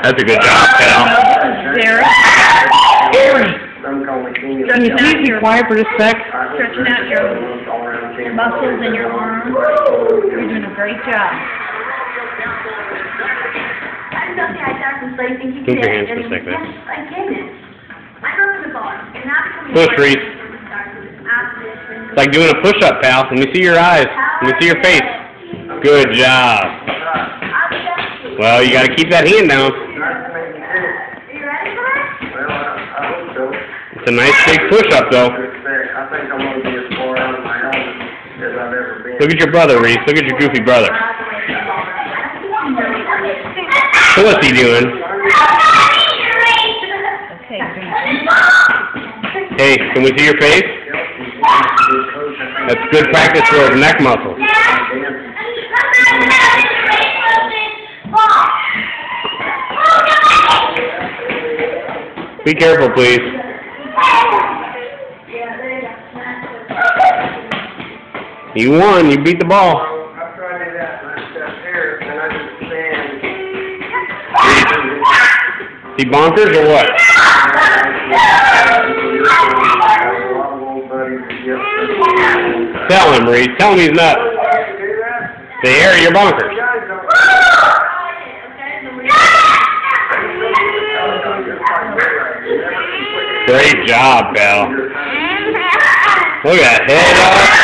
That's a good job, pal. Can you please be quiet for just a sec? Stretching out your muscles in your arms. You're doing a great job. Move your hands for a second. Push, Reece. It's like doing a push-up, pal. Let me see your eyes. Let me see your face. Good job. Well, you got to keep that hand down. It's a nice big push-up, though. Look at your brother, Reece. Look at your goofy brother. So what's he doing? Hey, can we see your face? That's good practice for those neck muscles. Be careful, please. You won. You beat the ball. Is he bonkers or what? Tell him, Reece. Tell him he's nuts. Say, Harry, you're bonkers. Great job, pal. Look at that head up.